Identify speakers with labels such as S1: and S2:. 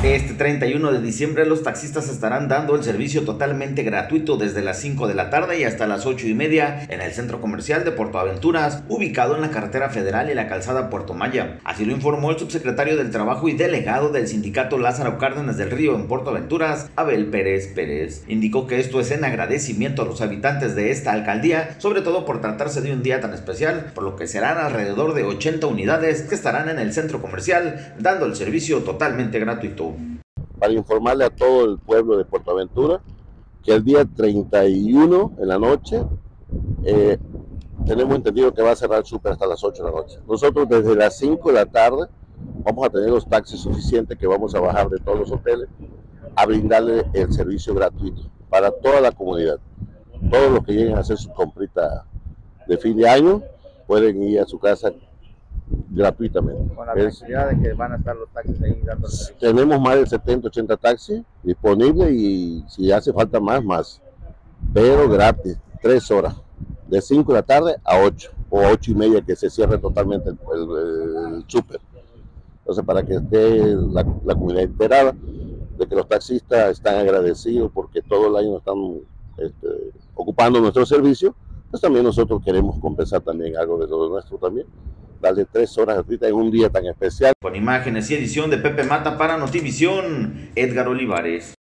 S1: Este 31 de diciembre los taxistas estarán dando el servicio totalmente gratuito desde las 5 de la tarde y hasta las 8:30 en el centro comercial de Puerto Aventuras, ubicado en la carretera federal y la calzada Puerto Maya. Así lo informó el subsecretario del Trabajo y delegado del sindicato Lázaro Cárdenas del Río en Puerto Aventuras, Abel Pérez. Indicó que esto es en agradecimiento a los habitantes de esta alcaldía, sobre todo por tratarse de un día tan especial, por lo que serán alrededor de 80 unidades que estarán en el centro comercial dando el servicio totalmente gratuito.
S2: Para informarle a todo el pueblo de Puerto Aventura que el día 31 en la noche tenemos entendido que va a cerrar el súper hasta las 8 de la noche. Nosotros desde las 5 de la tarde vamos a tener los taxis suficientes que vamos a bajar de todos los hoteles a brindarle el servicio gratuito para toda la comunidad. Todos los que lleguen a hacer su comprita de fin de año pueden ir a su casa gratuitamente.
S3: Con la tranquilidad de que van a estar los taxis ahí dando el servicio.
S2: Tenemos más de 70, 80 taxis disponibles y si hace falta más, pero gratis, 3 horas, de 5 de la tarde a 8 o 8:30 que se cierre totalmente el súper. Entonces, para que esté la comunidad enterada de que los taxistas están agradecidos porque todo el año están ocupando nuestro servicio, pues también nosotros queremos compensar también algo de lo nuestro también. Darle 3 horas ahorita en un día tan especial.
S1: Con imágenes y edición de Pepe Mata para Notivisión, Edgar Olivares.